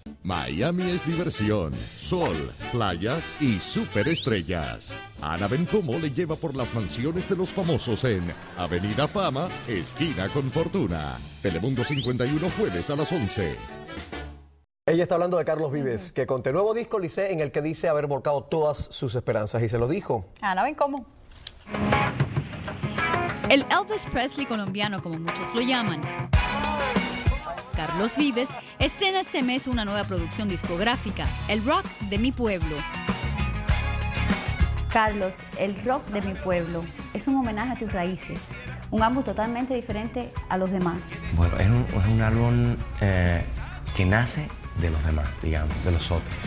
Miami es diversión, sol, playas y superestrellas. Ana Bencomo le lleva por las mansiones de los famosos en Avenida Fama, esquina con Fortuna. Telemundo 51, jueves a las 11. Ella está hablando de Carlos Vives, que con el nuevo disco Licé, en el que dice haber volcado todas sus esperanzas, y se lo dijo. Ana Bencomo. El Elvis Presley colombiano, como muchos lo llaman, Carlos Vives, estrena este mes una nueva producción discográfica, El Rock de mi Pueblo. Carlos, El Rock de mi Pueblo es un homenaje a tus raíces, un álbum totalmente diferente a los demás. Bueno, es un álbum que nace de los demás, digamos, de los otros.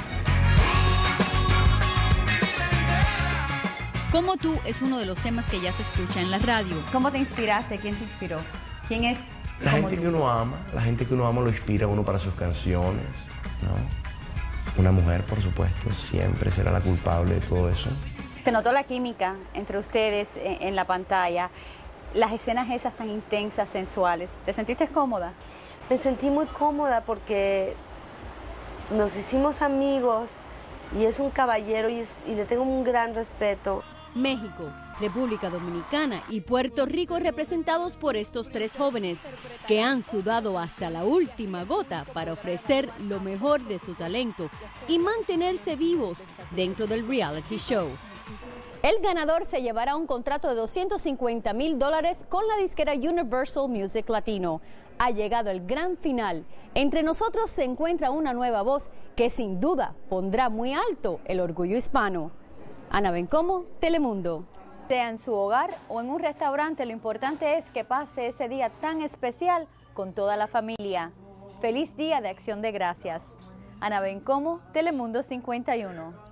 Como tú es uno de los temas que ya se escucha en la radio. ¿Cómo te inspiraste? ¿Quién te inspiró? ¿Quién es? La gente que uno ama, lo inspira a uno para sus canciones, ¿no? Una mujer, por supuesto, siempre será la culpable de todo eso. ¿Te notó la química entre ustedes en la pantalla? Las escenas esas tan intensas, sensuales. ¿Te sentiste cómoda? Me sentí muy cómoda porque nos hicimos amigos y es un caballero y le tengo un gran respeto. México, República Dominicana y Puerto Rico representados por estos tres jóvenes que han sudado hasta la última gota para ofrecer lo mejor de su talento y mantenerse vivos dentro del reality show. El ganador se llevará un contrato de $250,000 con la disquera Universal Music Latino. Ha llegado el gran final. Entre nosotros se encuentra una nueva voz que sin duda pondrá muy alto el orgullo hispano. Ana Bencomo, Telemundo. Sea en su hogar o en un restaurante, lo importante es que pase ese día tan especial con toda la familia. Feliz Día de Acción de Gracias. Ana Bencomo, Telemundo 51.